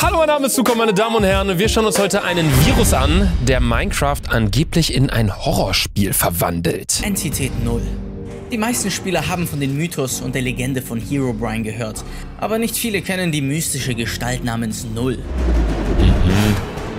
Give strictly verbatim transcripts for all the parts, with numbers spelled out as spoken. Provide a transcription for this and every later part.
Hallo, mein Name ist Zuko, meine Damen und Herren. Wir schauen uns heute einen Virus an, der Minecraft angeblich in ein Horrorspiel verwandelt. Entität null. Die meisten Spieler haben von den Mythos und der Legende von Herobrine gehört, aber nicht viele kennen die mystische Gestalt namens Null. Mhm.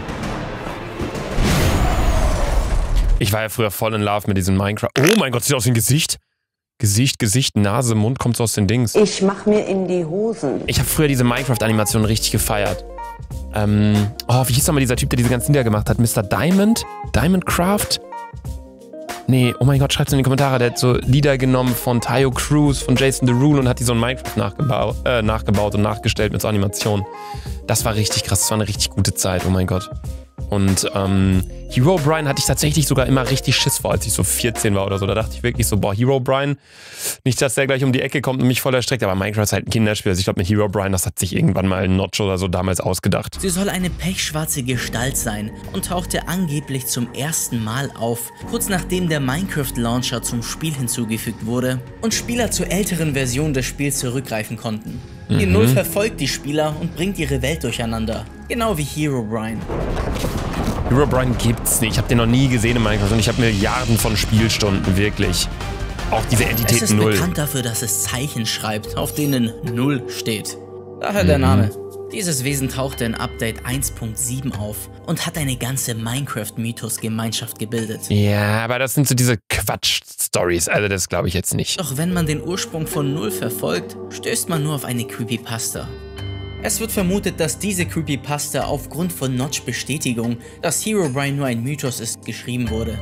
Ich war ja früher voll in Love mit diesem Minecraft. Oh mein Gott, sieht aus wie ein Gesicht. Gesicht, Gesicht, Nase, Mund kommt so aus den Dings. Ich mach mir in die Hosen. Ich habe früher diese Minecraft-Animation richtig gefeiert. Ähm, oh, wie hieß nochmal dieser Typ, der diese ganzen Lieder gemacht hat? Mister Diamond? Diamondcraft? Nee, oh mein Gott, schreibt's in die Kommentare. Der hat so Lieder genommen von Tayo Cruz, von Jason Derulo und hat die so in Minecraft nachgebaut, äh, nachgebaut und nachgestellt mit so Animationen. Das war richtig krass, das war eine richtig gute Zeit, oh mein Gott. Und ähm, Herobrine hatte ich tatsächlich sogar immer richtig Schiss vor, als ich so vierzehn war oder so. Da dachte ich wirklich so, boah, Herobrine, nicht, dass der gleich um die Ecke kommt und mich voll erstreckt. Aber Minecraft ist halt ein Kinderspiel. Also ich glaube, mit Herobrine, das hat sich irgendwann mal ein Notch oder so damals ausgedacht. Sie soll eine pechschwarze Gestalt sein und tauchte angeblich zum ersten Mal auf, kurz nachdem der Minecraft-Launcher zum Spiel hinzugefügt wurde und Spieler zur älteren Version des Spiels zurückgreifen konnten. Die Mhm. Null verfolgt die Spieler und bringt ihre Welt durcheinander. Genau wie Herobrine. Herobrine gibt's nicht. Ich habe den noch nie gesehen in Minecraft und ich habe Milliarden von Spielstunden, wirklich. Auch diese Entität Es ist Null. bekannt dafür, dass es Zeichen schreibt, auf denen Null steht. Daher Mhm. der Name. Dieses Wesen tauchte in Update eins Punkt sieben auf und hat eine ganze Minecraft-Mythos-Gemeinschaft gebildet. Ja, aber das sind so diese Quatsch-Stories. Also das glaube ich jetzt nicht. Doch wenn man den Ursprung von Null verfolgt, stößt man nur auf eine Creepypasta. Es wird vermutet, dass diese Creepypasta aufgrund von Notch-Bestätigung, dass Herobrine nur ein Mythos ist, geschrieben wurde.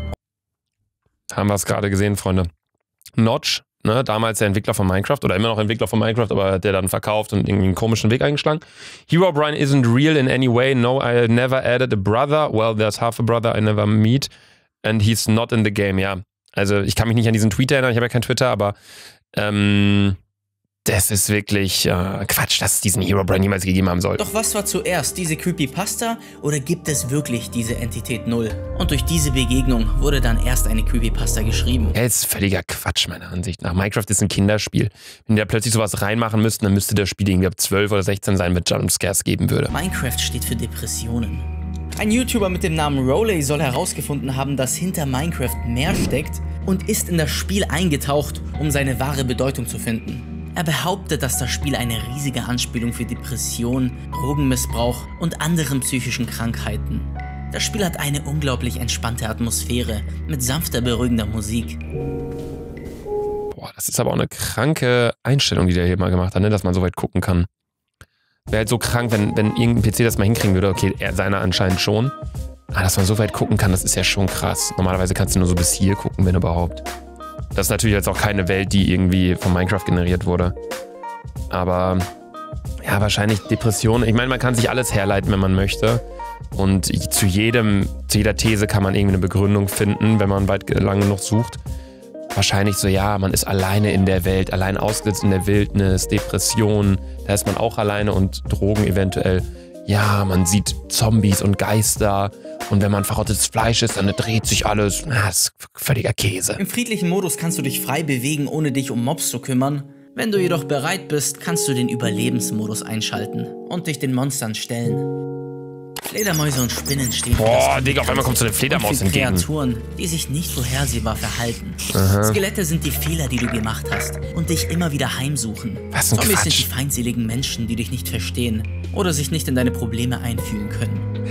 Haben wir es gerade gesehen, Freunde. Notch, ne, damals der Entwickler von Minecraft oder immer noch Entwickler von Minecraft, aber der dann verkauft und irgendwie einen komischen Weg eingeschlagen. Herobrine isn't real in any way. No, I never added a brother. Well, there's half a brother I never meet. And he's not in the game. Ja, also ich kann mich nicht an diesen Tweet erinnern. Ich habe ja kein Twitter, aber ähm, das ist wirklich äh, Quatsch, dass es diesen Herobrine niemals gegeben haben soll. Doch was war zuerst, diese Creepypasta oder gibt es wirklich diese Entität Null? Und durch diese Begegnung wurde dann erst eine Creepypasta geschrieben. Ja, ist völliger Quatsch, meiner Ansicht nach. Minecraft ist ein Kinderspiel. Wenn die da plötzlich sowas reinmachen müssten, dann müsste das Spiel irgendwie ab zwölf oder sechzehn sein, mit Jumpscares geben würde. Minecraft steht für Depressionen. Ein YouTuber mit dem Namen Roley soll herausgefunden haben, dass hinter Minecraft mehr steckt und ist in das Spiel eingetaucht, um seine wahre Bedeutung zu finden. Er behauptet, dass das Spiel eine riesige Anspielung für Depression, Drogenmissbrauch und anderen psychischen Krankheiten. Das Spiel hat eine unglaublich entspannte Atmosphäre mit sanfter, beruhigender Musik. Boah, das ist aber auch eine kranke Einstellung, die der hier mal gemacht hat, ne? Dass man so weit gucken kann. Wäre halt so krank, wenn, wenn irgendein P C das mal hinkriegen würde. Okay, er, seiner anscheinend schon. Aber dass man so weit gucken kann, das ist ja schon krass. Normalerweise kannst du nur so bis hier gucken, wenn überhaupt. Das ist natürlich jetzt auch keine Welt, die irgendwie von Minecraft generiert wurde. Aber ja, wahrscheinlich Depressionen. Ich meine, man kann sich alles herleiten, wenn man möchte. Und zu jedem, zu jeder These kann man irgendwie eine Begründung finden, wenn man weit lang genug sucht. Wahrscheinlich so, ja, man ist alleine in der Welt, allein ausgesetzt in der Wildnis, Depressionen, da ist man auch alleine und Drogen eventuell. Ja, man sieht Zombies und Geister und wenn man verrottetes Fleisch isst, dann dreht sich alles. Na, das ist völliger Käse. Im friedlichen Modus kannst du dich frei bewegen, ohne dich um Mobs zu kümmern. Wenn du jedoch bereit bist, kannst du den Überlebensmodus einschalten und dich den Monstern stellen. Fledermäuse und Spinnen stehen für Boah, das Digga, auf einmal kommt so eine Fledermaus und für entgegen. Kreaturen, die sich nicht vorhersehbar verhalten. Aha. Skelette sind die Fehler, die du gemacht hast und dich immer wieder heimsuchen. Was ein Zombies Quatsch. sind die feindseligen Menschen, die dich nicht verstehen oder sich nicht in deine Probleme einfühlen können.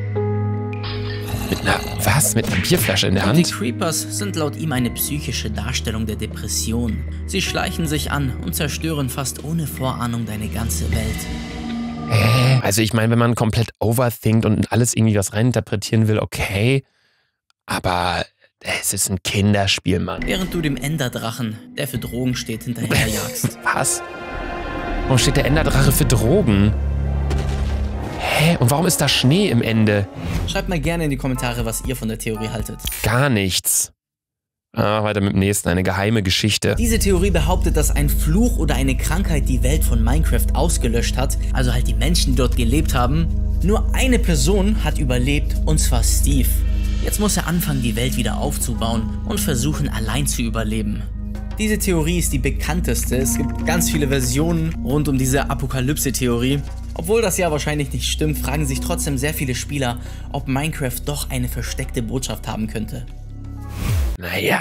Mit einer, was? Mit einer Bierflasche in der Und die Hand? Creepers sind laut ihm eine psychische Darstellung der Depression. Sie schleichen sich an und zerstören fast ohne Vorahnung deine ganze Welt. Hä? Also ich meine, wenn man komplett overthinkt und alles irgendwie was reininterpretieren will, okay. Aber es ist ein Kinderspiel, Mann. Während du dem Enderdrachen, der für Drogen steht, hinterherjagst. Was? Warum steht der Enderdrache für Drogen? Hä? Und warum ist da Schnee im Ende? Schreibt mal gerne in die Kommentare, was ihr von der Theorie haltet. Gar nichts. Ah, weiter mit dem nächsten. Eine geheime Geschichte. Diese Theorie behauptet, dass ein Fluch oder eine Krankheit die Welt von Minecraft ausgelöscht hat, also halt die Menschen, die dort gelebt haben. Nur eine Person hat überlebt, und zwar Steve. Jetzt muss er anfangen, die Welt wieder aufzubauen und versuchen, allein zu überleben. Diese Theorie ist die bekannteste. Es gibt ganz viele Versionen rund um diese Apokalypse-Theorie. Obwohl das ja wahrscheinlich nicht stimmt, fragen sich trotzdem sehr viele Spieler, ob Minecraft doch eine versteckte Botschaft haben könnte. Naja.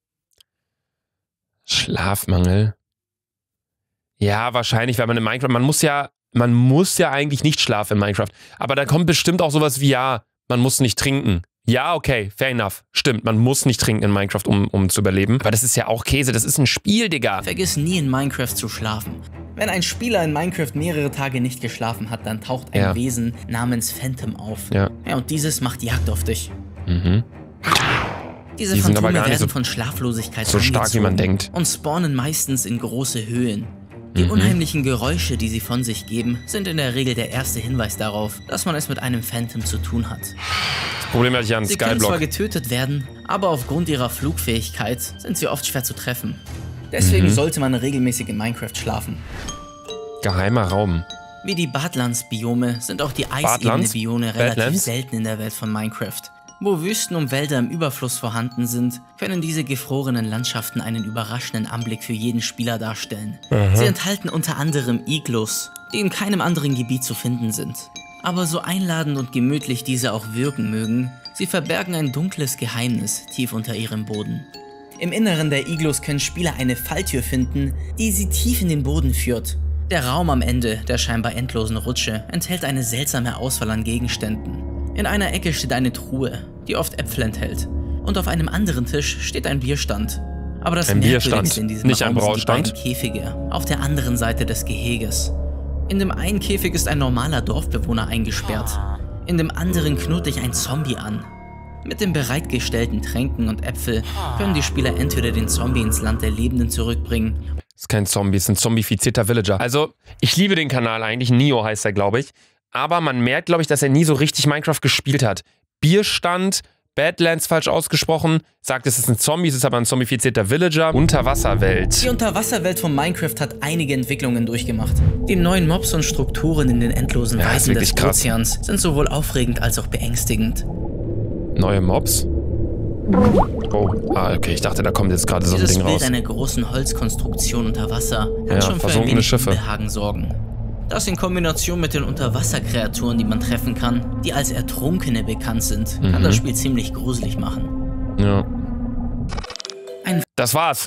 Schlafmangel. Ja, wahrscheinlich, weil man in Minecraft, man muss ja, man muss ja eigentlich nicht schlafen in Minecraft. Aber da kommt bestimmt auch sowas wie, ja, man muss nicht trinken. Ja, okay, fair enough. Stimmt, man muss nicht trinken in Minecraft, um, um zu überleben. Aber das ist ja auch Käse, das ist ein Spiel, Digga. Vergiss nie in Minecraft zu schlafen. Wenn ein Spieler in Minecraft mehrere Tage nicht geschlafen hat, dann taucht ein Ja. Wesen namens Phantom auf. Ja. Ja, und dieses macht Jagd auf dich. Mhm. Diese Die sind aber Phantome gar nicht werden so- von Schlaflosigkeit so stark, wie man angezogen denkt. und spawnen meistens in große Höhen. Die Mhm. unheimlichen Geräusche, die sie von sich geben, sind in der Regel der erste Hinweis darauf, dass man es mit einem Phantom zu tun hat. Das Problem hatte ich ja an Sie können zwar Skyblock. getötet werden, aber aufgrund ihrer Flugfähigkeit sind sie oft schwer zu treffen. Deswegen Mhm. sollte man regelmäßig in Minecraft schlafen. Geheimer Raum. Wie die Badlands-Biome sind auch die Badlands? Eisebene-Biome relativ Badlands? selten in der Welt von Minecraft. Wo Wüsten und Wälder im Überfluss vorhanden sind, können diese gefrorenen Landschaften einen überraschenden Anblick für jeden Spieler darstellen. Sie enthalten unter anderem Iglus, die in keinem anderen Gebiet zu finden sind. Aber so einladend und gemütlich diese auch wirken mögen, sie verbergen ein dunkles Geheimnis tief unter ihrem Boden. Im Inneren der Iglus können Spieler eine Falltür finden, die sie tief in den Boden führt. Der Raum am Ende der scheinbar endlosen Rutsche enthält eine seltsame Auswahl an Gegenständen. In einer Ecke steht eine Truhe, die oft Äpfel enthält. Und auf einem anderen Tisch steht ein Bierstand. Aber das Ein Merkwürdigste Bierstand, in diesem nicht ein Raum sind die Braustand. beiden Käfige auf der anderen Seite des Geheges. In dem einen Käfig ist ein normaler Dorfbewohner eingesperrt. In dem anderen knurrt dich ein Zombie an. Mit den bereitgestellten Tränken und Äpfel können die Spieler entweder den Zombie ins Land der Lebenden zurückbringen. Das ist kein Zombie, es ist ein zombifizierter Villager. Also, ich liebe den Kanal eigentlich. Neo heißt er, glaube ich. Aber man merkt, glaube ich, dass er nie so richtig Minecraft gespielt hat. Bierstand, Badlands falsch ausgesprochen, sagt, es ist ein Zombie, es ist aber ein zombifizierter Villager. Unterwasserwelt. Die Unterwasserwelt von Minecraft hat einige Entwicklungen durchgemacht. Die neuen Mobs und Strukturen in den endlosen Ja, ist Weiten wirklich des krass. Ozeans sind sowohl aufregend als auch beängstigend. Neue Mobs. Oh, ah, okay, ich dachte, da kommt jetzt gerade so ein Dieses Ding Bild raus. einer großen Holzkonstruktion unter Wasser kann Ja, schon für ein versunkene wenig Schiffe. Unbehagen sorgen. Das in Kombination mit den Unterwasserkreaturen, die man treffen kann, die als Ertrunkene bekannt sind, kann Mhm. das Spiel ziemlich gruselig machen. Ja. Ein- Das war's.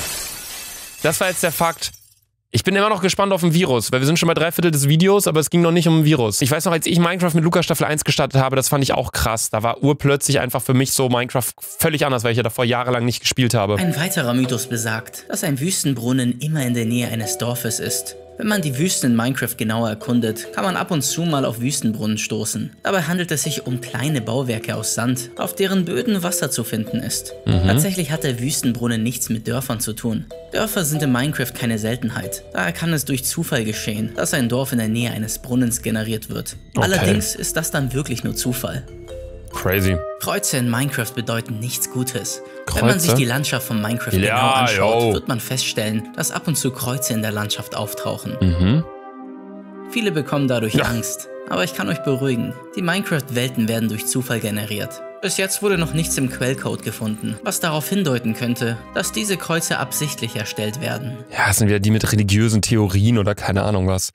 Das war jetzt der Fakt. Ich bin immer noch gespannt auf ein Virus, weil wir sind schon bei drei Viertel des Videos, aber es ging noch nicht um ein Virus. Ich weiß noch, als ich Minecraft mit Lukas Staffel eins gestartet habe, das fand ich auch krass. Da war urplötzlich einfach für mich so Minecraft völlig anders, weil ich ja davor jahrelang nicht gespielt habe. Ein weiterer Mythos besagt, dass ein Wüstenbrunnen immer in der Nähe eines Dorfes ist. Wenn man die Wüsten in Minecraft genauer erkundet, kann man ab und zu mal auf Wüstenbrunnen stoßen. Dabei handelt es sich um kleine Bauwerke aus Sand, auf deren Böden Wasser zu finden ist. Tatsächlich hat der Wüstenbrunnen nichts mit Dörfern zu tun. Dörfer sind in Minecraft keine Seltenheit. Daher kann es durch Zufall geschehen, dass ein Dorf in der Nähe eines Brunnens generiert wird. Okay. Allerdings ist das dann wirklich nur Zufall. Crazy. Kreuze in Minecraft bedeuten nichts Gutes. Wenn man sich Kreuze? die Landschaft von Minecraft Ja, genau anschaut, yo. wird man feststellen, dass ab und zu Kreuze in der Landschaft auftauchen. Mhm. Viele bekommen dadurch Ja. Angst. Aber ich kann euch beruhigen, die Minecraft-Welten werden durch Zufall generiert. Bis jetzt wurde noch nichts im Quellcode gefunden, was darauf hindeuten könnte, dass diese Kreuze absichtlich erstellt werden. Ja, das sind wieder die mit religiösen Theorien oder keine Ahnung was.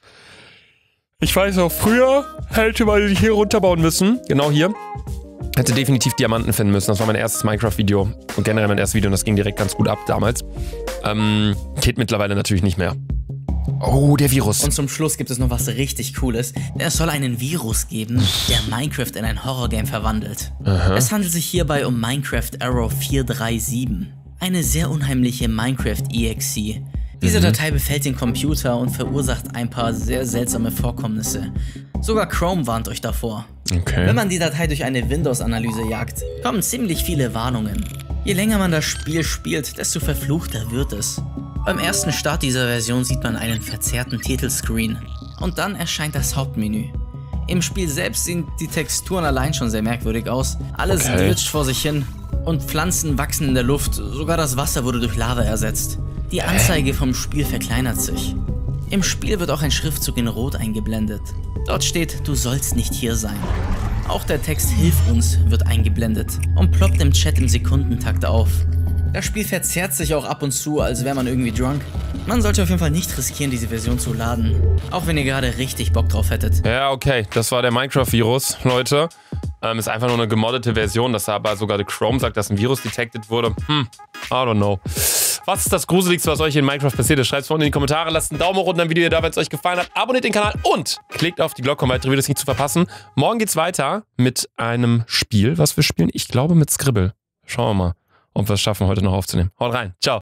Ich weiß auch, früher hätte man die hier runterbauen müssen. Genau hier. Hätte definitiv Diamanten finden müssen. Das war mein erstes Minecraft-Video. Und generell mein erstes Video und das ging direkt ganz gut ab damals. Ähm, geht mittlerweile natürlich nicht mehr. Oh, der Virus. Und zum Schluss gibt es noch was richtig Cooles, denn es soll einen Virus geben, der Minecraft in ein Horrorgame verwandelt. Es handelt sich hierbei um Minecraft Error vier drei sieben, eine sehr unheimliche Minecraft-Exe. Diese Datei befällt den Computer und verursacht ein paar sehr seltsame Vorkommnisse. Sogar Chrome warnt euch davor. Okay. Wenn man die Datei durch eine Windows-Analyse jagt, kommen ziemlich viele Warnungen. Je länger man das Spiel spielt, desto verfluchter wird es. Beim ersten Start dieser Version sieht man einen verzerrten Titelscreen und dann erscheint das Hauptmenü. Im Spiel selbst sehen die Texturen allein schon sehr merkwürdig aus. Alles Okay. glitscht vor sich hin und Pflanzen wachsen in der Luft, sogar das Wasser wurde durch Lava ersetzt. Die Anzeige vom Spiel verkleinert sich. Im Spiel wird auch ein Schriftzug in Rot eingeblendet. Dort steht, du sollst nicht hier sein. Auch der Text Hilf uns wird eingeblendet und ploppt im Chat im Sekundentakt auf. Das Spiel verzerrt sich auch ab und zu, als wäre man irgendwie drunk. Man sollte auf jeden Fall nicht riskieren, diese Version zu laden. Auch wenn ihr gerade richtig Bock drauf hättet. Ja, okay, das war der Minecraft-Virus, Leute. Ähm, ist einfach nur eine gemoddete Version, dass da aber sogar der Chrome sagt, dass ein Virus detected wurde. Hm, I don't know. Was ist das Gruseligste, was euch in Minecraft passiert ist? Schreibt es unten in die Kommentare, lasst einen Daumen hoch unter dem Video da, wenn es euch gefallen hat. Abonniert den Kanal und klickt auf die Glocke, um weitere Videos nicht zu verpassen. Morgen geht's weiter mit einem Spiel, was wir spielen. Ich glaube mit Scribble. Schauen wir mal, ob wir es schaffen, heute noch aufzunehmen. Haut rein. Ciao.